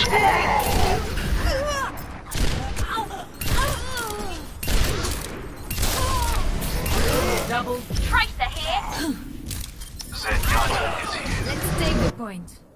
Double tracer here. Zenyatta is here. Let's take the point.